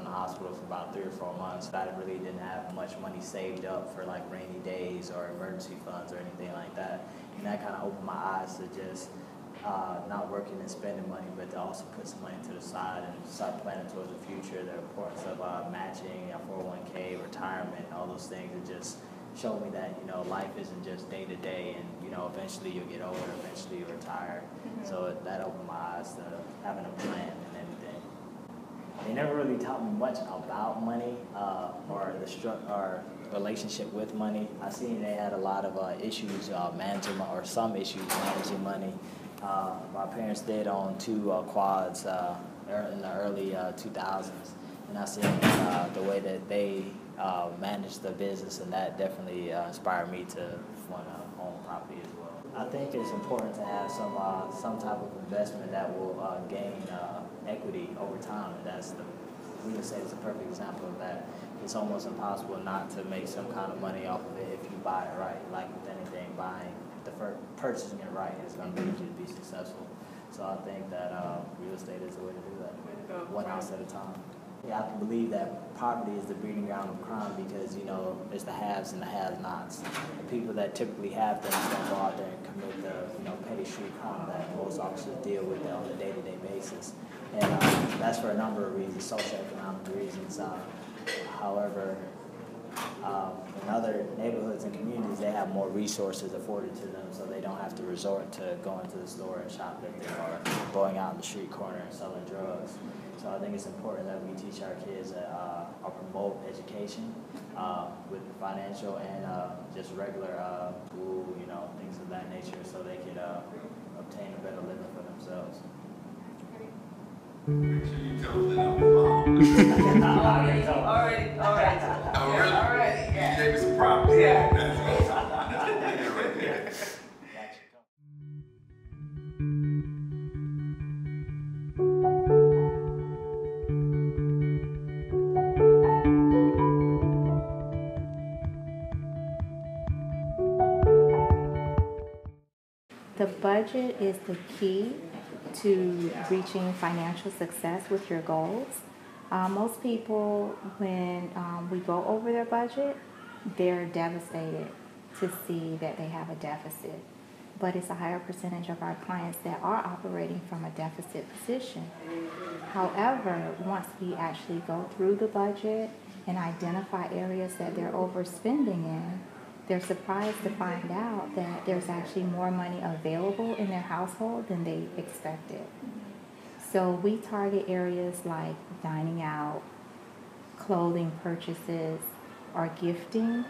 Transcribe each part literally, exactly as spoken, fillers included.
in the hospital for about three or four months. I really didn't have much money saved up for like rainy days or emergency funds or anything like that. And that kind of opened my eyes to just uh, not working and spending money, but to also put some money to the side and start planning towards the future, the importance of uh, matching, four oh one K, retirement, all those things. It just showed me that, you know, life isn't just day to day, and, you know, eventually you'll get older, eventually you'll retire. Mm-hmm. So it, that opened my eyes to having a plan and everything. They never really taught me much about money uh, or the stru- or relationship with money. I seen they had a lot of uh, issues uh, managing, or some issues managing money. Uh, my parents did own two uh, quads uh, in the early uh, two thousands, and I seen uh, the way that they uh, managed the business, and that definitely uh, inspired me to want to own property as well. I think it's important to have some uh, some type of investment that will uh, gain uh, equity over time, and that's the real estate is a perfect example of that. It's almost impossible not to make some kind of money off of it if you buy it right. Like with anything, buying the first, purchasing it right is going to lead you to be successful. So I think that uh, real estate is the way to do that, one house at a time. Yeah, I believe that poverty is the breeding ground of crime because, you know, it's the haves and the have-nots. The people that typically have things don't go out there and commit the, you know, petty street crime that most officers deal with on a day-to-day basis. And uh, that's for a number of reasons, socioeconomic reasons. Uh, however, um, in other neighborhoods and communities, they have more resources afforded to them, so they don't have to resort to going to the store and shoplifting or going out in the street corner and selling drugs. So I think it's important that we teach our kids uh, or promote education uh, with financial and uh, just regular uh, school, you know, things of that nature, so they can uh, obtain a better living for themselves. Make sure you tell them that I'm mom. Already, already, already. Oh, really? Already, yeah. You gave me some props. Yeah. That's awesome. That's good right there. The budget is the key to reaching financial success with your goals. Uh, most people, when um, we go over their budget, they're devastated to see that they have a deficit. But it's a higher percentage of our clients that are operating from a deficit position. However, once we actually go through the budget and identify areas that they're overspending in, they're surprised to find out that there's actually more money available in their household than they expected. So we target areas like dining out, clothing purchases, or gifting.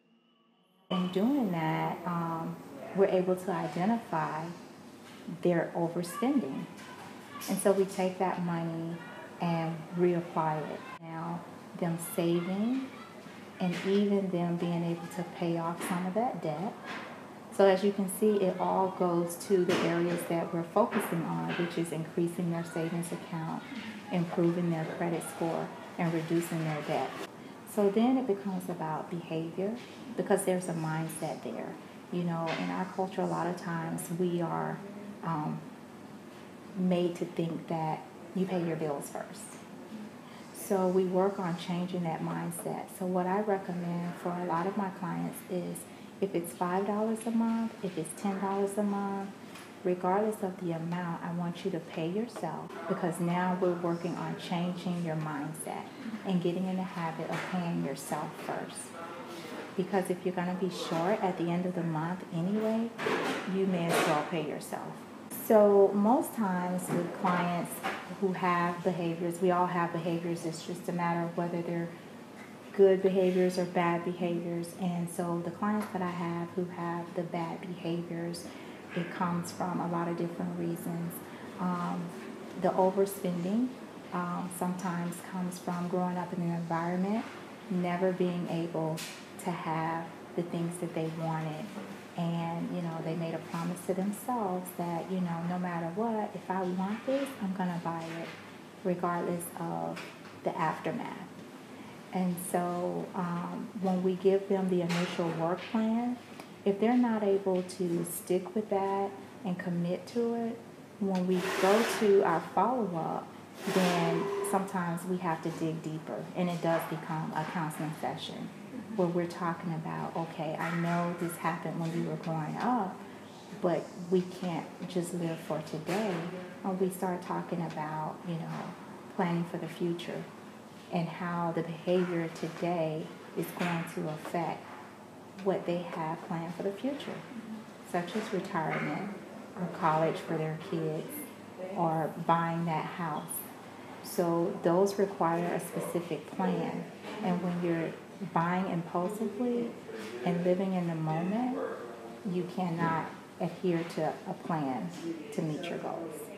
In doing that, um, we're able to identify their overspending. And so we take that money and reapply it. Now, them saving, and even them being able to pay off some of that debt. So as you can see, it all goes to the areas that we're focusing on, which is increasing their savings account, improving their credit score, and reducing their debt. So then it becomes about behavior, because there's a mindset there. You know, in our culture, a lot of times we are um, made to think that you pay your bills first. So we work on changing that mindset. So what I recommend for a lot of my clients is if it's five dollars a month, if it's ten dollars a month, regardless of the amount, I want you to pay yourself, because now we're working on changing your mindset and getting in the habit of paying yourself first. Because if you're going to be short at the end of the month anyway, you may as well pay yourself. So most times with clients who have behaviors, we all have behaviors, it's just a matter of whether they're good behaviors or bad behaviors. And so the clients that I have who have the bad behaviors, it comes from a lot of different reasons. Um, the overspending um, sometimes comes from growing up in an environment, never being able to have the things that they wanted. And, you know, they made a promise to themselves that, you know, no matter what, if I want this, I'm going to buy it, regardless of the aftermath. And so um, when we give them the initial work plan, if they're not able to stick with that and commit to it, when we go to our follow-up, then sometimes we have to dig deeper, and it does become a counseling session where we're talking about, okay, I know this happened when you were growing up, but we can't just live for today. And we start talking about, you know, planning for the future and how the behavior today is going to affect what they have planned for the future, such as retirement or college for their kids or buying that house. So those require a specific plan. And when you're buying impulsively and living in the moment, you cannot adhere to a plan to meet your goals.